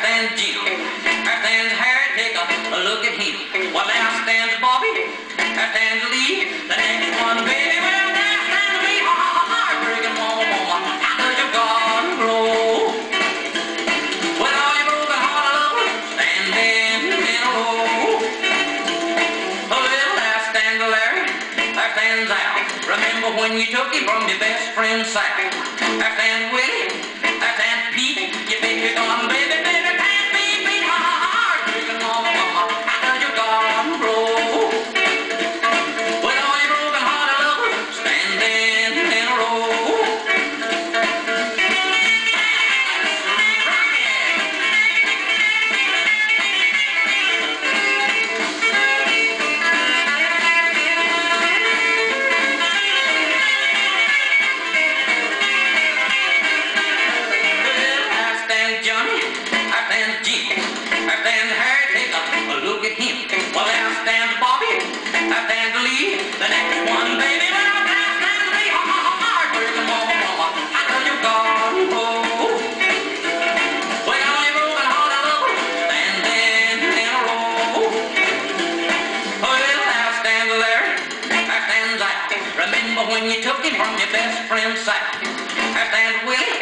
stands Jim. There stands Harry, take a look at him. Well, there stands Bobby. There stands Lee. The next one, baby, well, there stands me. Heartbreaking woman, how does your garden grow? With all your broken-hearted lovers standing in a row. Well, there stands Larry. There stands Al. Remember when you took him from your best friend's sack? There stands Willie. There stands Pete. You think you're gone, baby, baby, can't be beat. Heartbreaking woman, how does your garden grow? With all your broken-hearted lovers standing in a row. Look at him. Well, there stands Bobby. There stands Lee. The next one, baby, well, there stands me. Heartbreaking woman, how does your garden grow? With all your broken-hearted lovers standing in a row. Well, there stands Larry. There stands Al. Remember when you took him from your best friend's sack? There stands Willie.